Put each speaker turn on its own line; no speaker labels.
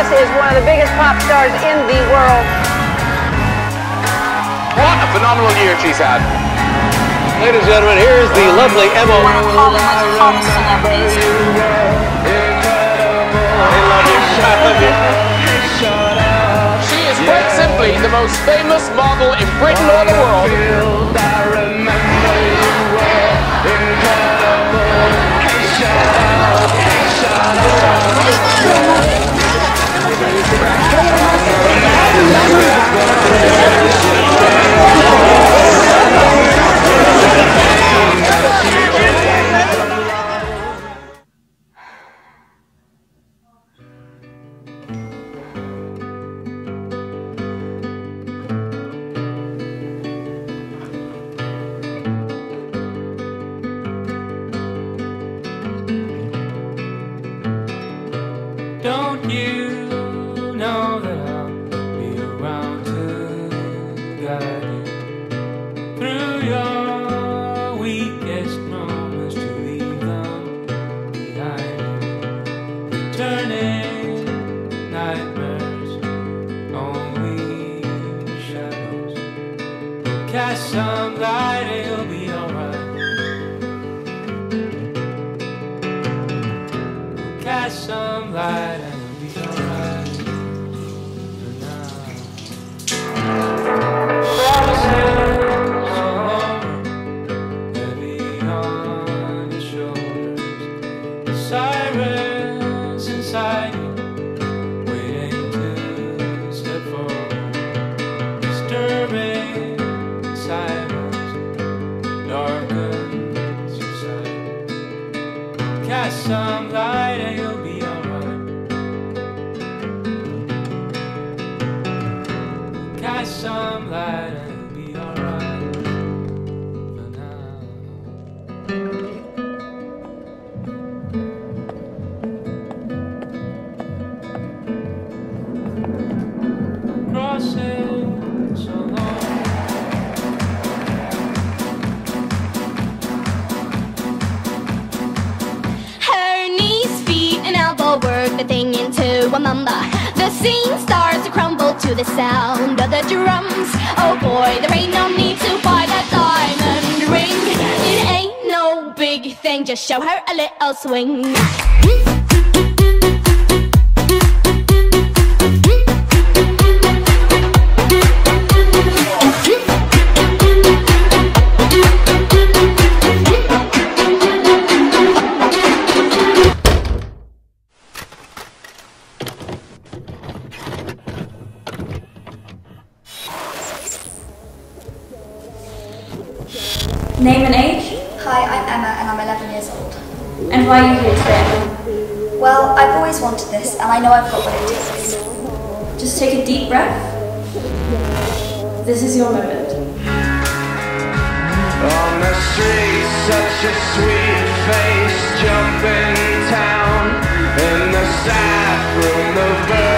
course, is one of the biggest pop stars in the world.
What a phenomenal year she's had.
Ladies and gentlemen, here's the lovely Emma.
One of Hollywood's hottest celebrities.
I love you.
She is quite simply the most famous model in Britain or the world.
Don't you know that I'll be around to guide you through your weakest moments, to leave them behind you, returning nightmares, only shadows. Cast some light and you'll be alright. Cast some light and it'll be alright for now. Promises alone, heavy on your shoulders. The sirens inside you, waiting to step forward. Disturbing silence darkens your sight. Cast some light and you'll be alright. Cast some light and you'll be alright for now. Crossing so long.
Work the thing into a mamba. The scene starts to crumble to the sound of the drums. Oh boy, there ain't no need to buy that diamond ring. It ain't no big thing, just show her a little swing.
Name and age?
Hi, I'm Emma and I'm 11 years old.
And why are you here today?
Well, I've always wanted this and I know I've got what it takes.
Just take a deep breath. This is your moment.
On the street, such a sweet face, jumping town. In the staff room, the bird